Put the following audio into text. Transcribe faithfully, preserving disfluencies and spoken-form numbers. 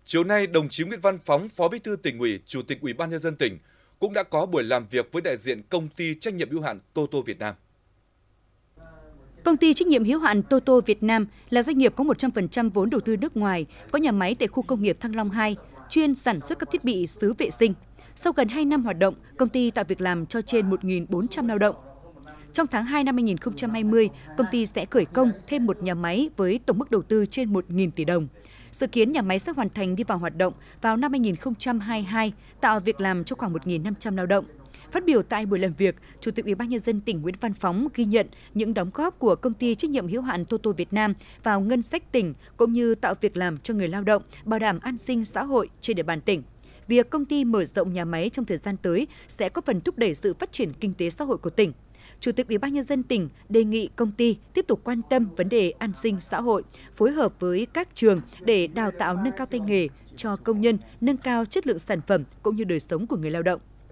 Chiều nay, đồng chí Nguyễn Văn Phóng, Phó Bí thư Tỉnh ủy, Chủ tịch Ủy ban Nhân dân tỉnh cũng đã có buổi làm việc với đại diện công ty trách nhiệm hữu hạn Toto Việt Nam. Công ty trách nhiệm hữu hạn Toto Việt Nam là doanh nghiệp có một trăm phần trăm vốn đầu tư nước ngoài, có nhà máy tại khu công nghiệp Thăng Long hai, chuyên sản xuất các thiết bị xứ vệ sinh. Sau gần hai năm hoạt động, công ty tạo việc làm cho trên một nghìn bốn trăm lao động. Trong tháng hai năm hai nghìn không trăm hai mươi, công ty sẽ khởi công thêm một nhà máy với tổng mức đầu tư trên một nghìn tỷ đồng. Dự kiến nhà máy sẽ hoàn thành đi vào hoạt động vào năm hai nghìn không trăm hai mươi hai, tạo việc làm cho khoảng một nghìn năm trăm lao động. Phát biểu tại buổi làm việc, Chủ tịch Ủy ban Nhân dân tỉnh Nguyễn Văn Phóng ghi nhận những đóng góp của công ty trách nhiệm hữu hạn Toto Việt Nam vào ngân sách tỉnh cũng như tạo việc làm cho người lao động, bảo đảm an sinh xã hội trên địa bàn tỉnh. Việc công ty mở rộng nhà máy trong thời gian tới sẽ có phần thúc đẩy sự phát triển kinh tế xã hội của tỉnh. Chủ tịch Ủy ban Nhân dân tỉnh đề nghị công ty tiếp tục quan tâm vấn đề an sinh xã hội, phối hợp với các trường để đào tạo nâng cao tay nghề cho công nhân, nâng cao chất lượng sản phẩm cũng như đời sống của người lao động.